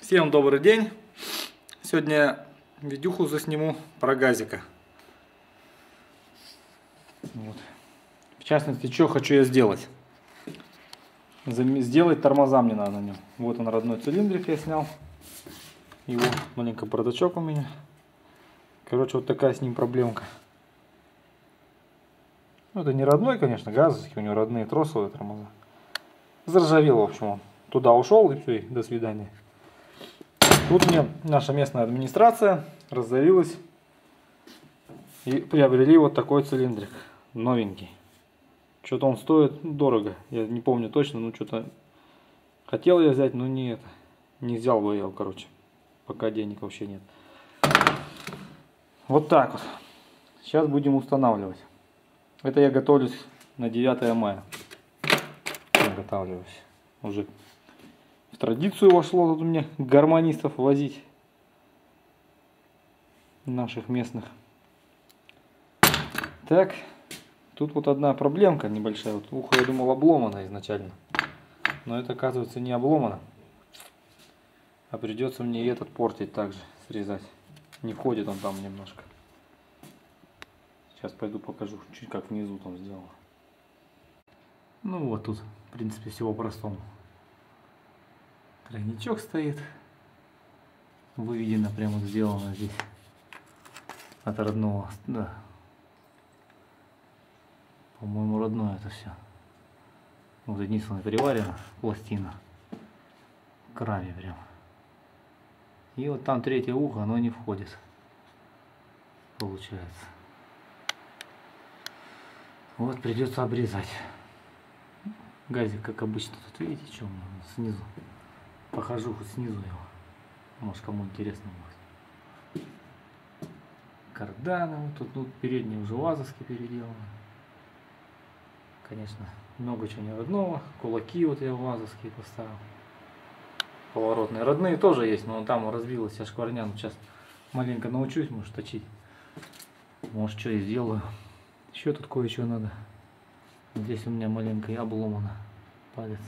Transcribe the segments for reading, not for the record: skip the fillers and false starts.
Всем добрый день! Сегодня видюху засниму про газика. Вот. В частности, что хочу я сделать. Сделать тормоза мне надо на нем. Вот он, родной цилиндрик я снял. Его маленький бардачок у меня. Короче, вот такая с ним проблемка. Ну, это не родной, конечно, газовский, у него родные тросовые тормоза. Заржавел, в общем, он туда ушел и все, и до свидания. Тут мне наша местная администрация разорилась и приобрели вот такой цилиндрик, новенький. Что-то он стоит дорого, я не помню точно, но что-то хотел я взять, но не взял бы я его, короче, пока денег вообще нет. Вот так вот. Сейчас будем устанавливать. Это я готовлюсь на 9 мая. Готовлюсь. Уже в традицию вошло тут у меня гармонистов возить. Наших местных. Так. Тут вот одна проблемка небольшая. Вот ухо, я думал, обломано изначально. Но это, оказывается, не обломано. А придется мне и этот портить также, срезать. Не входит он там немножко. Сейчас пойду покажу, чуть как внизу там сделано. Ну вот тут, в принципе, всего простому. Тройничок стоит. Выведено, прямо сделано здесь. От родного, да. По-моему, родное это все. Вот единственное переварено, пластина. В краме прям. И вот там третье ухо, оно не входит. Получается. Вот придется обрезать. Газик, как обычно, тут видите, что у меня снизу. Похожу хоть снизу его. Может, кому интересно будет. Карданы, вот тут, ну, передние уже вазовски переделаны. Конечно, много чего не родного. Кулаки вот я вазовские поставил. Поворотные. Родные тоже есть, но там разбилась вся шкварня. Сейчас маленько научусь, может, точить. Может, что и сделаю. Еще тут кое-что надо. Здесь у меня маленько обломано палец.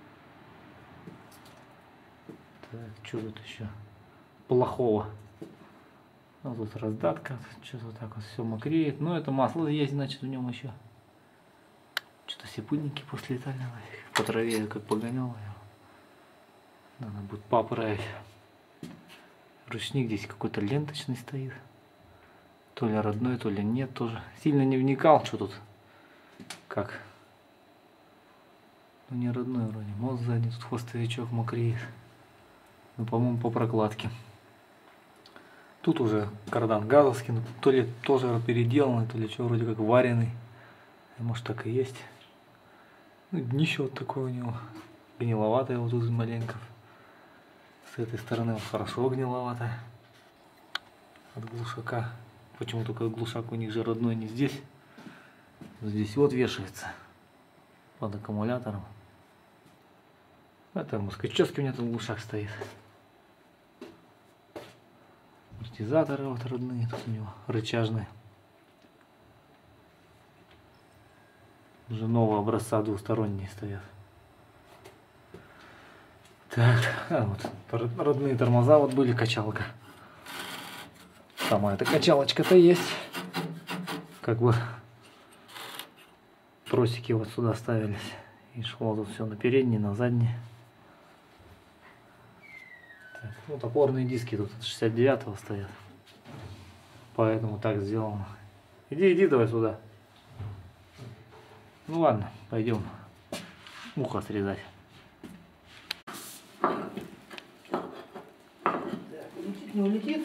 Так, что тут еще? Плохого. А тут раздатка. Что-то вот так вот все мокреет. Но это масло есть, значит, в нем еще. Что-то все пыльники послетали нафиг. По траве как погонял его. Надо будет поправить. Ручник здесь какой-то ленточный стоит. То ли родной, то ли нет тоже. Сильно не вникал, что тут. Как. Ну, не родной вроде. Мост сзади, тут хвостовичок мокреет. Ну, по-моему, по прокладке. Тут уже кардан газовский, но то ли тоже переделанный, то ли что, вроде как вареный. Может, так и есть. Ну, днище вот такое у него. Гниловатое вот тут маленько. С этой стороны вот хорошо гниловатое. От глушака. Почему только глушак у них же родной не здесь. Здесь вот вешается. Под аккумулятором. А термоскочески у меня тут глушак стоит. Амортизаторы вот родные тут у него. Рычажные. Уже нового образца двусторонние стоят. Так, вот родные тормоза вот были, качалка. Сама эта качалочка-то есть. Как бы тросики вот сюда ставились. И шло тут все на передние, на задние. Так, вот опорные диски тут 69-го стоят. Поэтому так сделано. Иди давай сюда. Ну ладно, пойдем ухо срезать. Так, улетит, не улетит.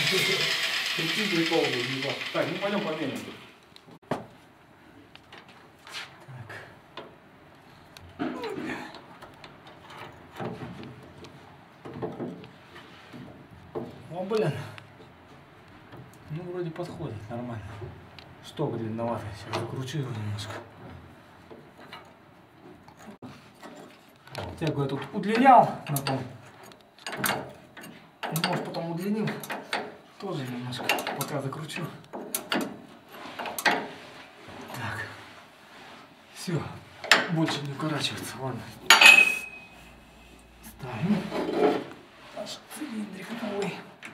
Так, ну пойдем померим. О, блин. Ну, вроде подходит, нормально. Шток длинноватый. Сейчас закручу его немножко. Тягу я тут удлинял на том. Может, потом удлиним. Тоже немножко. Пока закручу. Так. Все. Больше не укорачивается. Ладно. Ставим. Наш цилиндрик новый.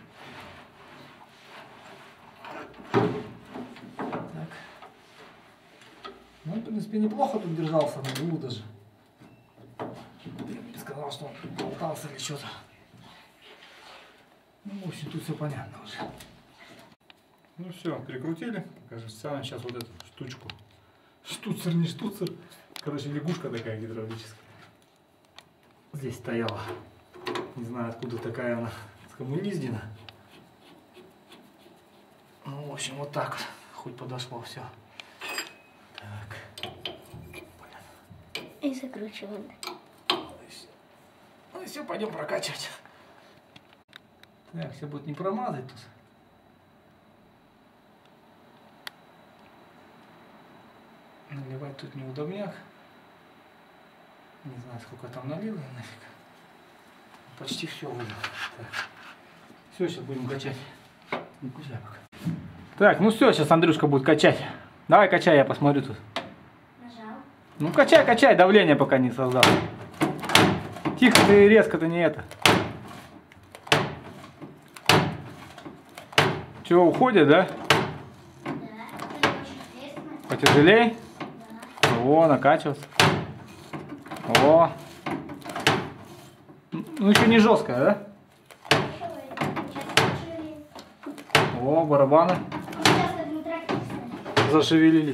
Так. Ну, в принципе, неплохо тут держался на углу даже. Я бы сказал, что он болтался или что-то. Ну, в общем, тут все понятно уже. Ну все, прикрутили. Ставим сейчас вот эту штучку. Штуцер, не штуцер. Короче, лягушка такая гидравлическая. Здесь стояла. Не знаю, откуда такая она скоммуниздена. Ну, в общем, вот так вот. Хоть подошло все. Так. И закручиваем. Ну и все, пойдем прокачивать. Так, все будет не промазать тут. Наливать тут неудобняк. Не знаю, сколько там налил я нафиг. Почти все вылил. Все, сейчас будем качать. Не кусай пока. Так, ну все, сейчас Андрюшка будет качать. Давай качай, я посмотрю тут. Нажал. Ну качай, качай, давление пока не создал. Тихо ты, резко-то не это. Чего, уходит, да? Да. Это очень интересно. Потяжелей? Да. О, накачиваться. О. Ну еще не жесткая, да? О, барабаны зашевелились.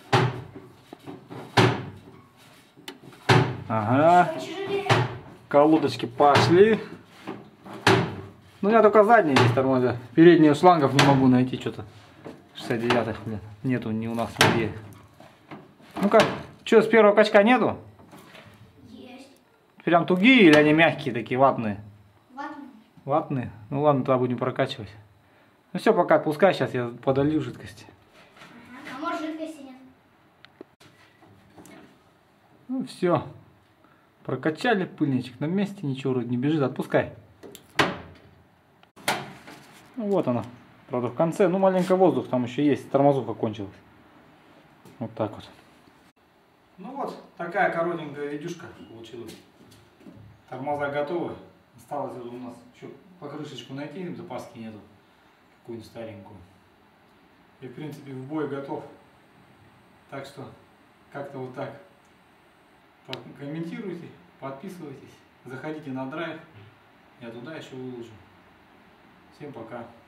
Ага. Колодочки пошли. Ну, у меня только задние здесь тормозят. Передние шлангов не могу найти что-то. 69-х, блин. Нету ни у нас нигде. Ну-ка, что, с первого качка нету? Есть. Прям тугие или они мягкие такие, ватные? Ватный. Ватные? Ну ладно, тогда будем прокачивать. Ну все, пока отпускай, сейчас я подолью жидкости. Ага. А может жидкости нет? Ну все. Прокачали, пыльничек на месте, ничего вроде не бежит, отпускай. Ну вот она. Правда в конце, ну маленько воздух там еще есть, тормозуха кончилась. Вот так вот. Ну вот, такая коротенькая видюшка получилась. Тормоза готовы. Осталось у нас еще покрышечку найти, запаски нету. Какую-нибудь старенькую. И в принципе в бой готов. Так что как-то вот так. Комментируйте, подписывайтесь, заходите на драйв. Я туда еще выложу. Всем пока.